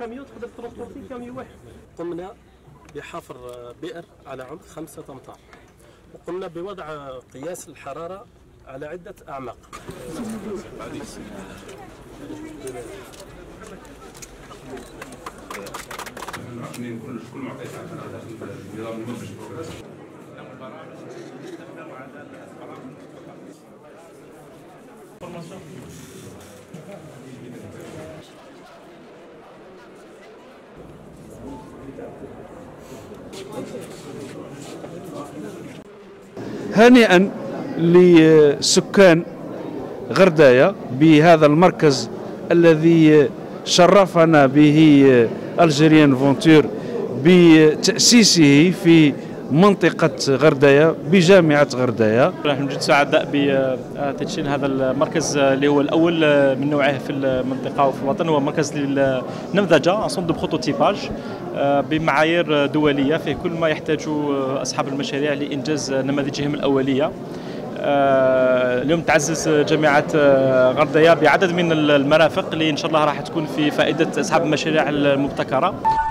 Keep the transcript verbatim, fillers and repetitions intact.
كاميو تقدر ترونسبورتي كاميو واحد. قمنا بحفر بئر على عمق خمسة أمتار، وقمنا بوضع قياس الحرارة على عدة أعماق. كل معطيات داخل النظام المنتج. هنيئا لسكان غرداية بهذا المركز الذي شرفنا به الجيريان فونتور بتأسيسه في منطقة غرداية بجامعة غرداية. نحن جد سعداء بتدشين هذا المركز اللي هو الأول من نوعه في المنطقة وفي الوطن. هو مركز للنمذجة صندوق بروتوتيباج بمعايير دولية في كل ما يحتاجه أصحاب المشاريع لإنجاز نماذجهم الأولية. اليوم تعزز جامعة غرداية بعدد من المرافق اللي إن شاء الله راح تكون في فائدة أصحاب المشاريع المبتكرة.